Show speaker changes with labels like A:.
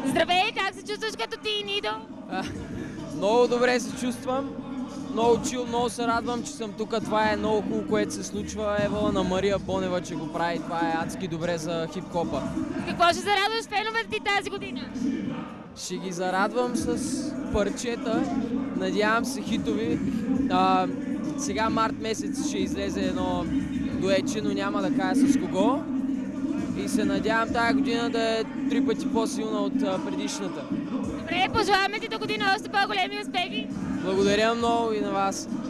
A: Здравей, как се чувстваш като ти и Нидо?
B: Много добре се чувствам. Много чил, много се радвам, че съм тук. Това е много хубаво, което се случва. Ева на Мария Бонева, че го прави. Това е адски добре за хип-хопа.
A: Какво ще зарадваш феновете ти тази година?
B: Ще ги зарадвам с парчета. Надявам се хитови. Сега март месец ще излезе едно дуетче, но няма да кажа с кого. И се надявам тази година да е 3 пъти по-силна от предишната.
A: Добре, пожелаваме ти до година още по-големи успехи.
B: Благодаря много и на вас.